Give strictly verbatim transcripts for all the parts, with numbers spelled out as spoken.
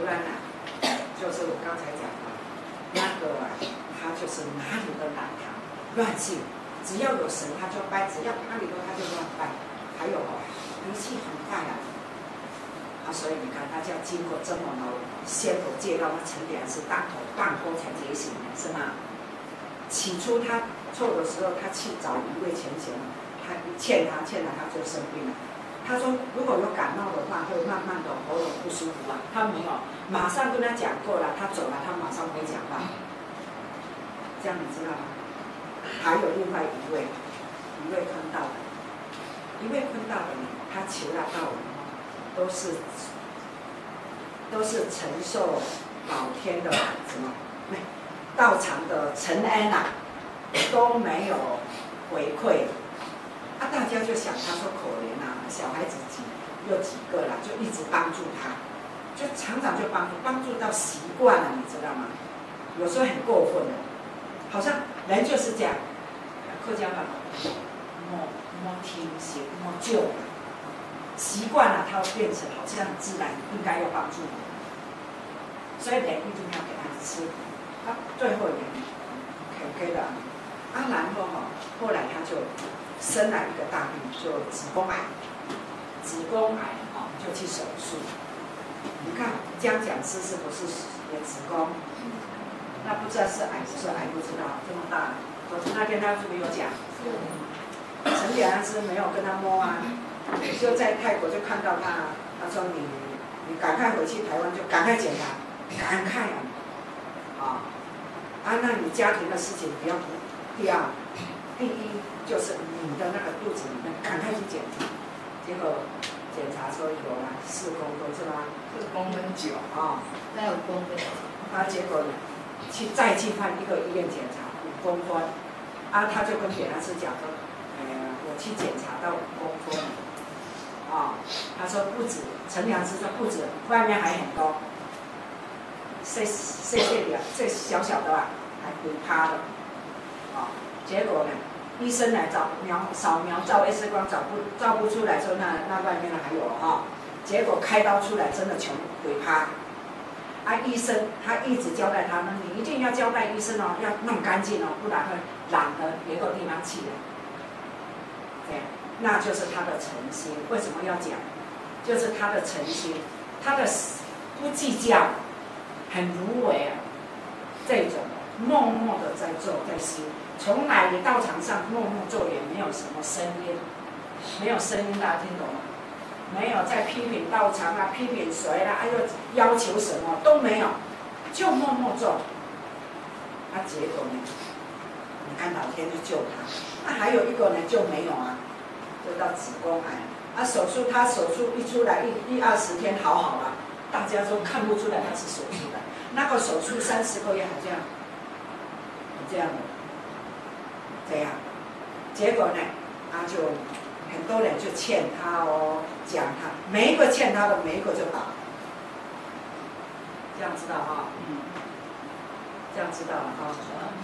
兰啊，就是我刚才讲的那个啊，他就是哪里都难谈，乱信，只要有神他就拜，只要哪里都他就乱拜。还有哦，脾气很坏啊。啊，所以你看，他就要经过这么多仙佛借到那陈典是当头棒喝才觉醒的，是吗？起初他错的时候，他去找一位前贤，他欠他欠他，他就生病了。他说，如果有感冒的话，会慢慢的喉咙不舒服啊。他没有，马上跟他讲过了，他走了，他马上会讲话。这样你知道吗？还有另外一位，一位坤道的，一位坤道的呢，他求了道人。都是都是承受老天的什么道场的承恩啊，都没有回馈啊！大家就想他说可怜啊，小孩子几有几个啦，就一直帮助他，就常常就帮助帮助到习惯了，你知道吗？有时候很过分的，好像人就是这样，客家话莫莫听行莫救。习惯了，他变成好像自然应该要帮助你，所以人一定要给他吃。他最后也 OK 的，啊，然后哈，后来他就生了一个大病，就子宫癌，子宫癌哈就去手术。你看江讲师是不是有子宫？那不知道是癌不是癌，不知道这么大。我那天他是不是有讲？陈典安师没有跟他摸啊。就在泰国就看到他，他说你你赶快回去台湾，就赶快检查，赶快啊！啊啊，那你家庭的事情不要不要，第一就是你的那个肚子里面赶快去检查，结果检查说有啊四公分是吧？ 四公分九啊， 那有公分。 他结果呢，去再去换一个医院检查五公分，啊，他就跟典安师讲说，哎呀，我去检查到五公分。啊、哦，他说不止，陈良师说不止，外面还很多，细细细的，这小小的啊，还鬼趴的，啊、哦，结果呢，医生来找描扫描照 X 光找不照不出来，说那那外面的还有哈、哦，结果开刀出来真的全鬼趴，啊，医生他一直交代他，那你一定要交代医生哦，要弄干净哦，不然会懒得别个地方去的，这样。那就是他的诚心，为什么要讲？就是他的诚心，他的不计较，很无为啊，这种默默的在做在修，从来你道场上默默做也没有什么声音，没有声音，大家听懂吗？没有在批评道场啊，批评谁啦、啊，又要求什么都没有，就默默做。那、啊、结果呢？你看老天就救他，那、啊、还有一个呢就没有啊。就到子宫癌，啊手术他手术一出来一一二十天好好了，大家都看不出来他是手术的，那个手术三十个月好像，这样的，这样，结果呢，他就很多人就欠他哦，讲他，每一个欠他的每一个就打，这样知道哈，嗯，这样知道了哈，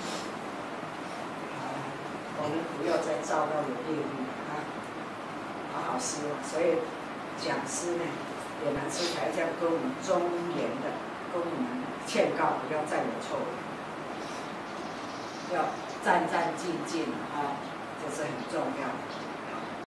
好，我们不要再造到有业力啊。好好师，所以讲师呢，也难师才这样跟我们忠言的，跟我们劝告，不要再有错误，要战战兢兢啊，这是很重要。